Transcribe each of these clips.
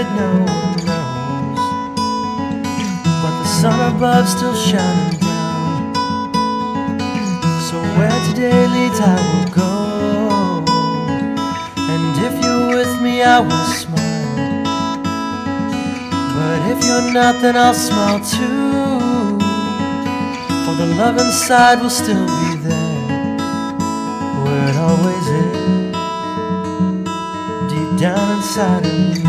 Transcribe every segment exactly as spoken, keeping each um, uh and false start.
no one knows, but the sun above still shining down. So where today leads I will go, and if you're with me I will smile, but if you're not then I'll smile too, for the love inside will still be there, where it always is, deep down inside of you.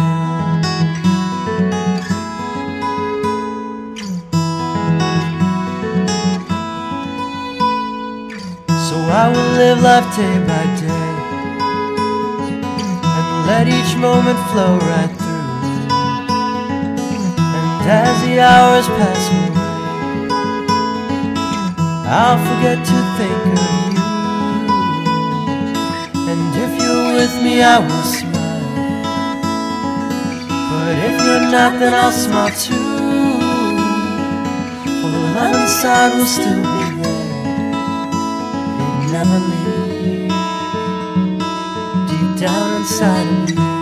So I will live life day by day, and let each moment flow right through, and as the hours pass away, I'll forget to think of you, and if you're with me I will smile, but if you're not then I'll smile too, for the love inside will still be there, it never leaves, deep down inside of you.